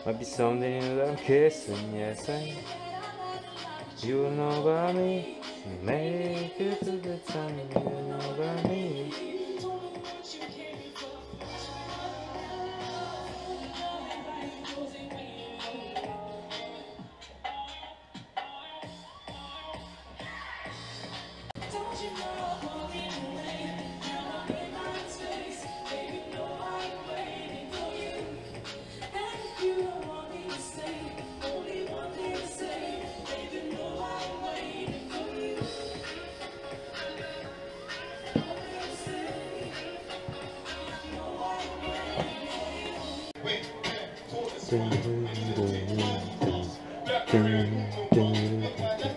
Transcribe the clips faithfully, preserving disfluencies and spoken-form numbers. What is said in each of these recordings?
Might be something that I'm kissing, yes, I. You know about me. Make it to the time. You know about me. Dun, dun, dun, dun, dun,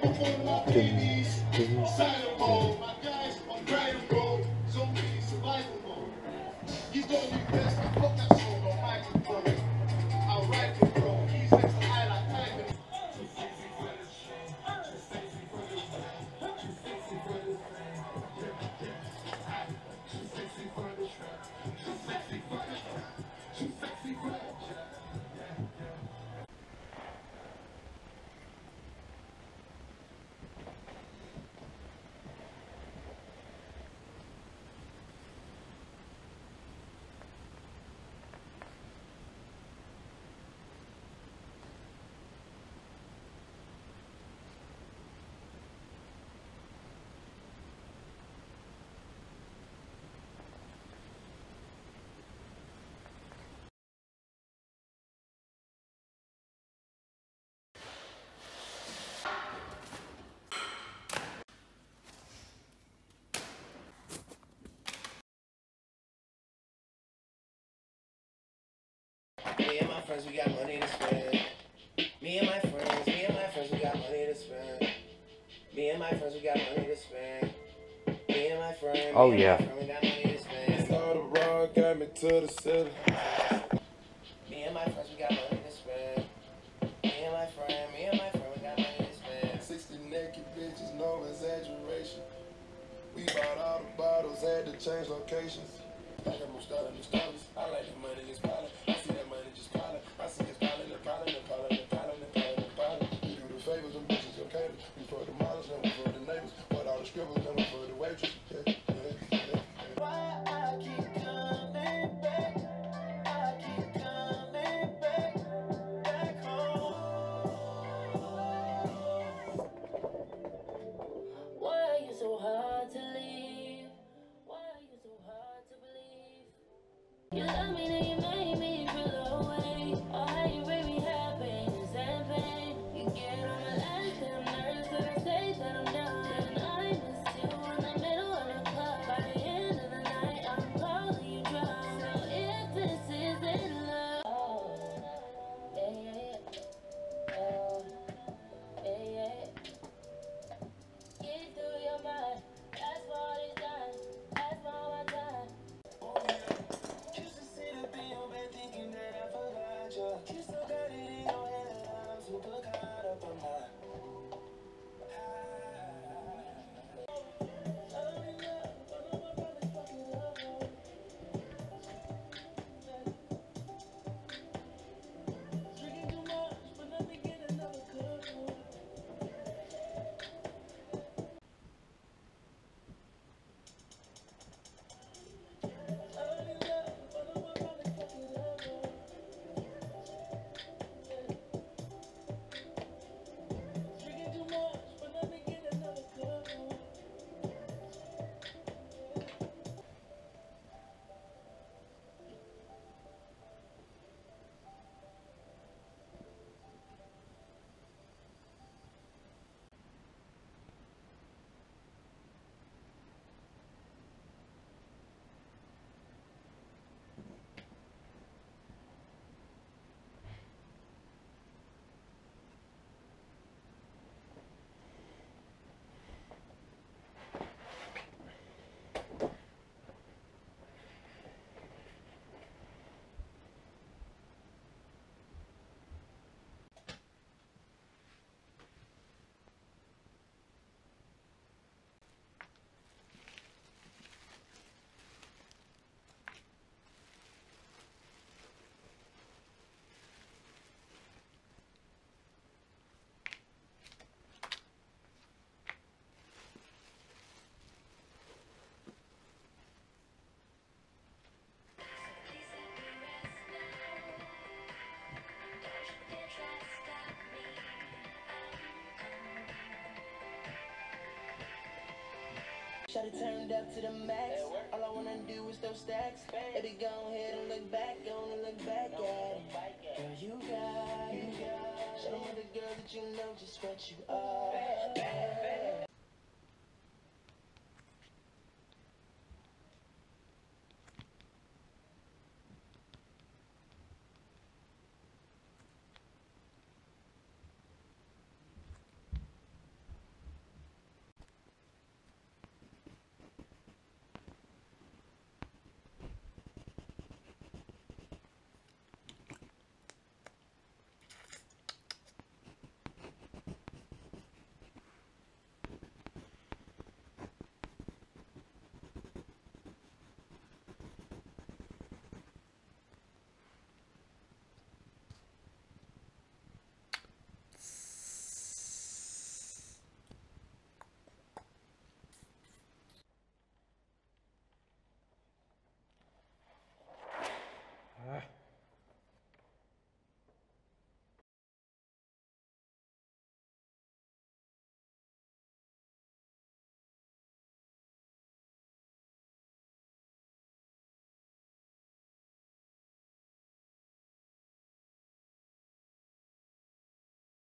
Me and my friends, we got money to spend. Me and my friends, me and my friends, we got money to spend. Me and my friends, we got money to spend. Me and my friends, oh, me yeah. and my friends, we got money to spend. Start a rug, got me to the ceiling. Me and my friends, we got money to spend. Me and my friend, me and my friend, we got money to spend. sixty naked bitches, no exaggeration. We bought all the bottles, had to change locations. I got more style than the stylist. I like the money just piling. I see that money just piling. I see it piling and piling and piling and piling and piling and piling. We do the favors, them bitches go cater. We for the models, then we for the neighbors. But all the scribbles, then we for the waitress. Yeah, yeah, yeah, yeah. Why I keep coming back? I keep coming back, back home. Why are you so hard to leave? Why are you so hard to believe? You love me, then you made me feel away. Oh, how you make me happiness and pain. You get on my last damn nerves, but I say that I'm done. And I miss you in the middle of the club. By the end of the night, I'm calling you drunk. So if this isn't love, oh, yeah, yeah, yeah. Oh, yeah, yeah. Get through your mind. That's what it's done. That's all my time. Shot it turned up to the max. All I wanna do is throw stacks. Baby, go ahead and look back, go and look back at it. Girl, you got it. Show them other girls that you know just what you are.